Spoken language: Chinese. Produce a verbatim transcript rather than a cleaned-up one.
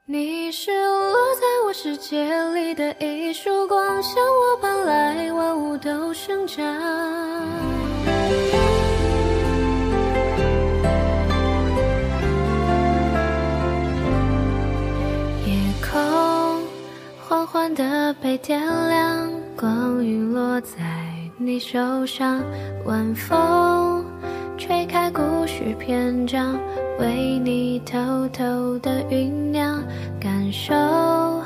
你是落在我世界里的一束光，向我搬来，万物都生长。夜空缓缓地被点亮，光晕落在你手上，晚风吹开故事篇章，为你偷偷的酝酿，感受